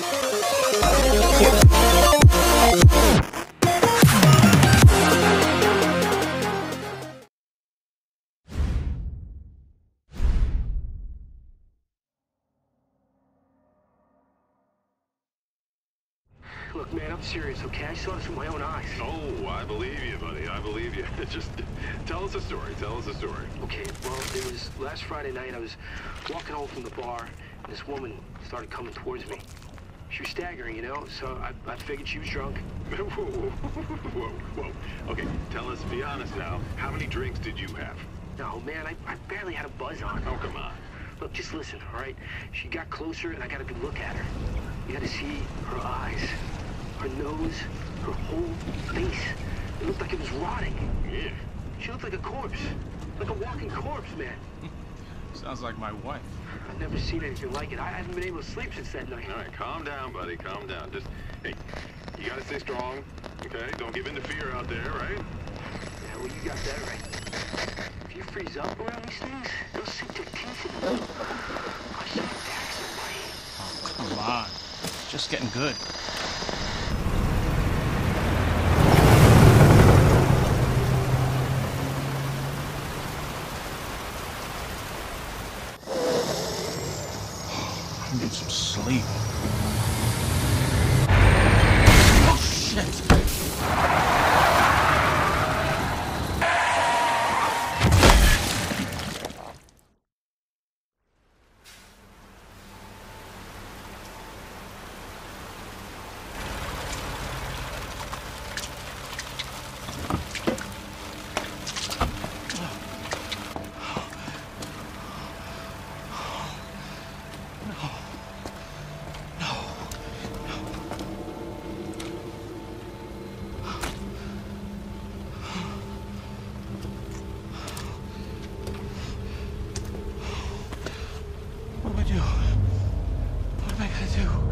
Look, man, I'm serious, okay? I saw this with my own eyes. Oh, I believe you, buddy. I believe you. Just tell us a story. Tell us a story. Okay, well, it was last Friday night. I was walking home from the bar, and this woman started coming towards me. She was staggering, you know, so I figured she was drunk. Whoa, whoa, whoa. Okay, tell us, be honest now. How many drinks did you have? No, man, I barely had a buzz on. Oh, come on. Look, just listen, all right? She got closer, and I got a good look at her. You had to see her eyes, her nose, her whole face. It looked like it was rotting. Yeah. She looked like a corpse. Like a walking corpse, man. Sounds like my wife. I've never seen anything like it. I haven't been able to sleep since that night. All right, calm down, buddy. Calm down. Just, hey, you gotta stay strong, okay? Don't give in to fear out there, right? Yeah, well, you got that right. If you freeze up around these things, they'll sink their teeth in you. I should attack somebody. Oh, come on. It's just getting good. I need some sleep. Oh, shit! What do I do? What am I gonna do?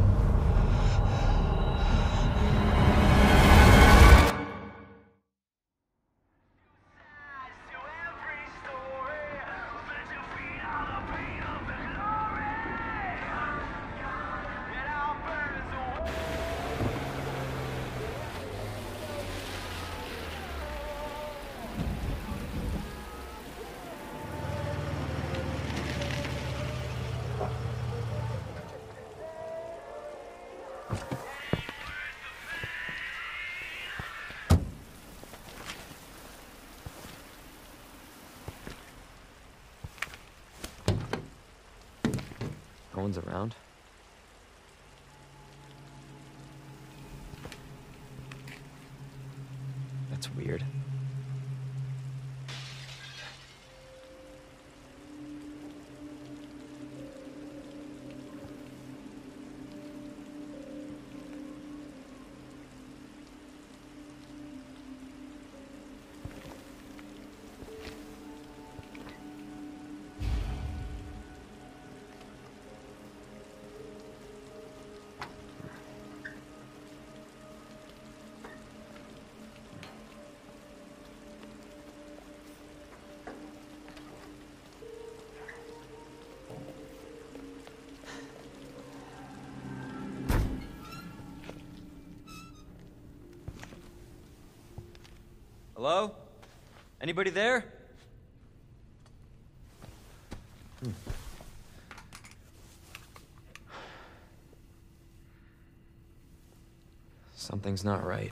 No one's around. That's weird. Hello? Anybody there? Something's not right.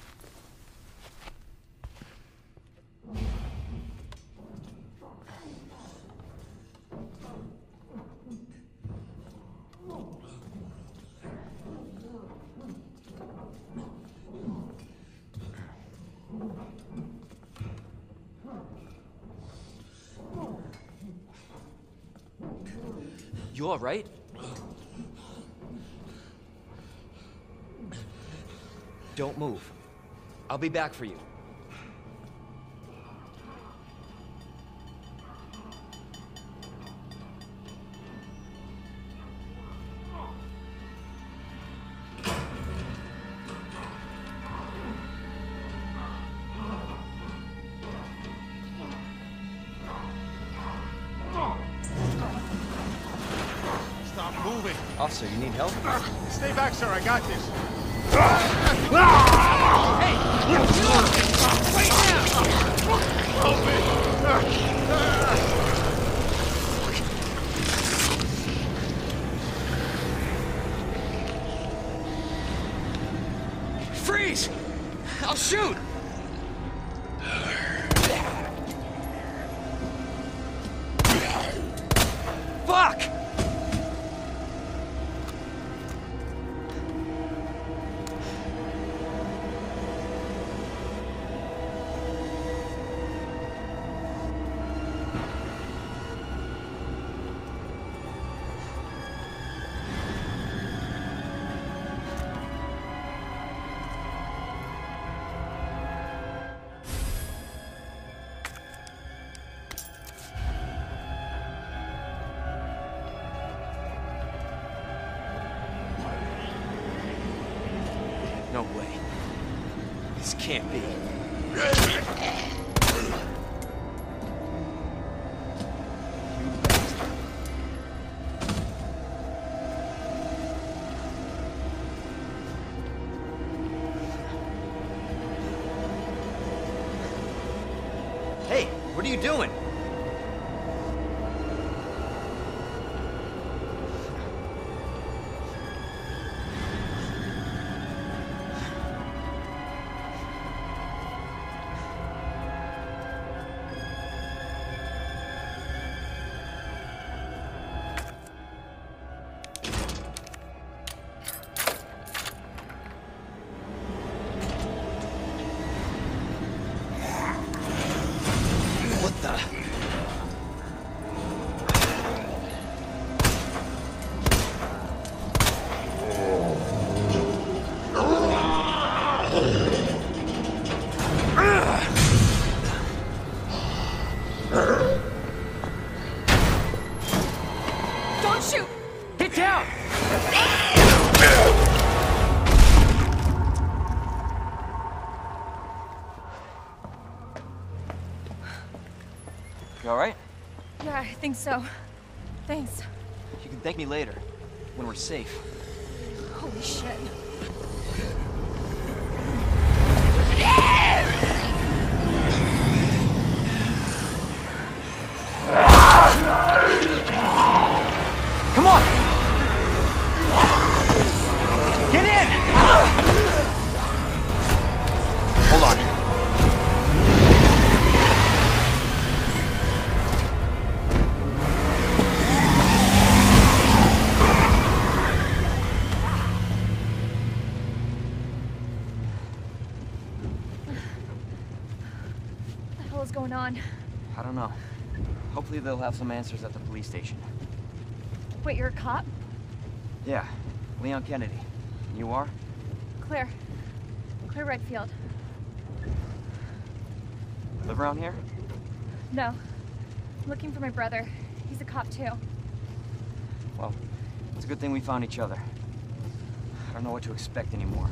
You all right? Don't move. I'll be back for you. Stop moving. Officer, you need help? Stay back, sir. I got this. Freeze! I'll shoot! Fuck! No way. This can't be. Hey, what are you doing? What the? Don't shoot! Get down! You alright? Yeah, I think so. Thanks. You can thank me later, when we're safe. Holy shit. Come on! Get in! Hold on. What the hell is going on? I don't know. Hopefully they'll have some answers at the police station. Wait, you're a cop? Yeah, Leon Kennedy. You are? Claire. Claire Redfield. Live around here? No. I'm looking for my brother. He's a cop too. Well, it's a good thing we found each other. I don't know what to expect anymore.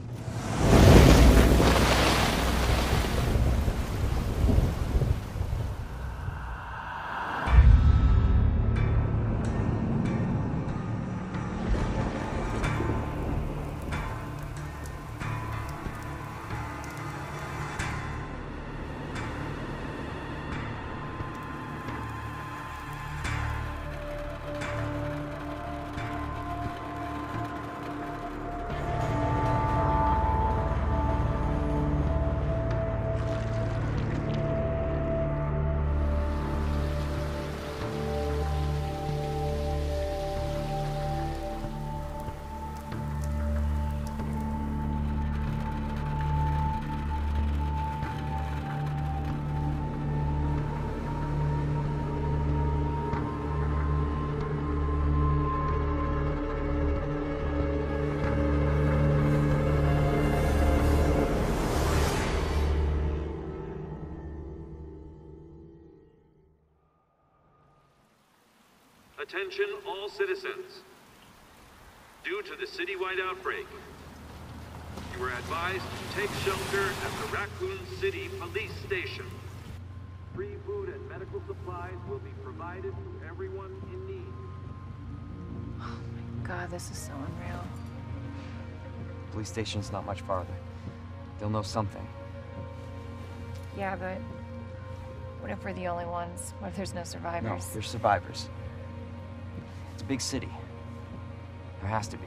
Attention all citizens. Due to the citywide outbreak, you are advised to take shelter at the Raccoon City Police Station. Free food and medical supplies will be provided to everyone in need. God, this is so unreal. Police station's not much farther. They'll know something. Yeah, but what if we're the only ones? What if there's no No, survivors? there's survivors. It's a big city. There has to be.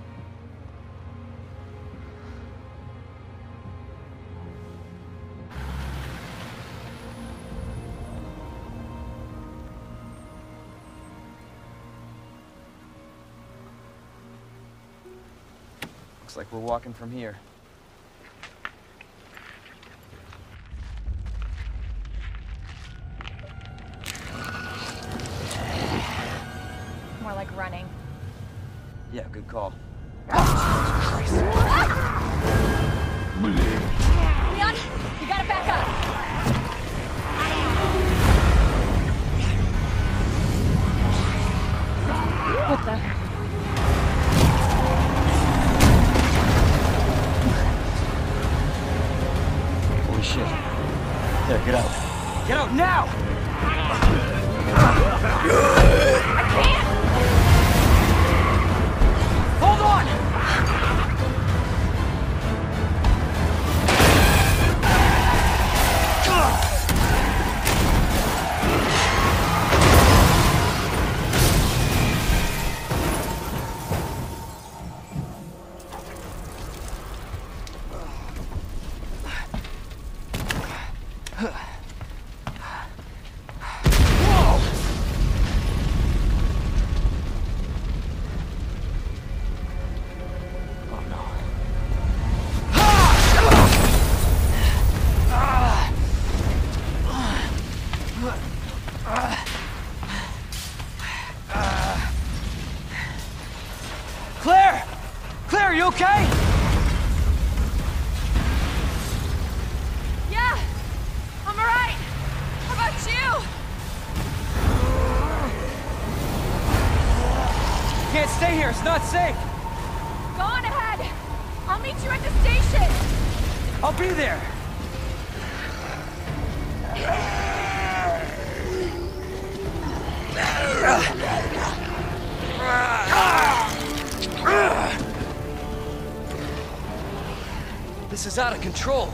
Looks like we're walking from here. More like running. Yeah, good call. Leon, you gotta back up. What the? Holy shit. There, get out. Get out now! I can't! Hold on! Claire! Claire, are you okay? Yeah! I'm alright! How about you? Can't stay here, it's not safe! Go on ahead! I'll meet you at the station! I'll be there! This is out of control.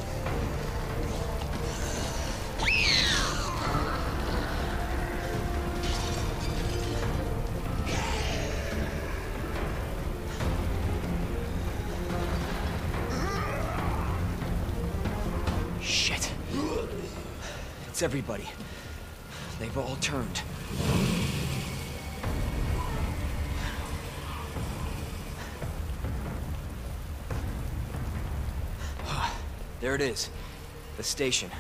Shit. It's everybody. They've all turned. There it is. The station.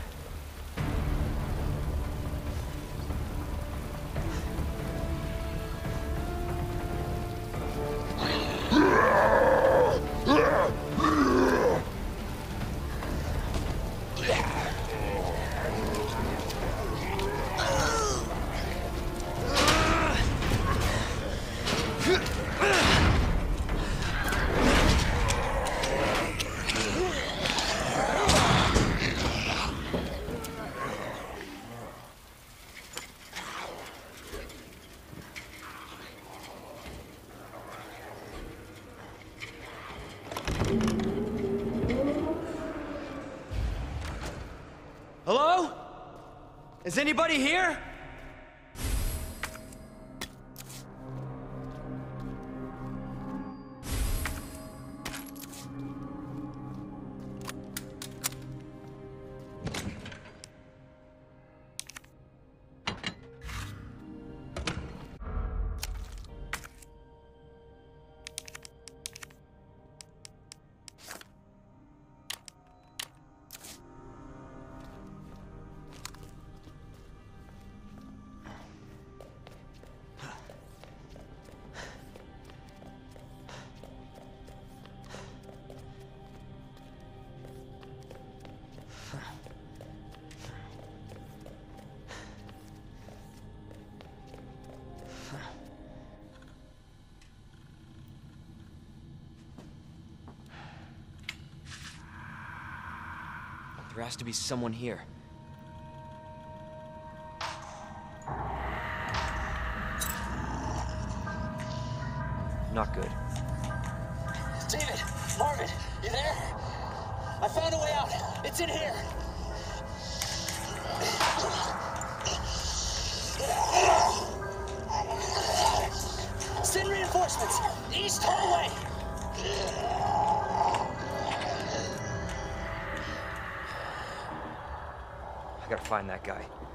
Hello? Is anybody here? There has to be someone here. David, Marvin, you there? I found a way out. It's in here. Send reinforcements. East hallway. I gotta find that guy.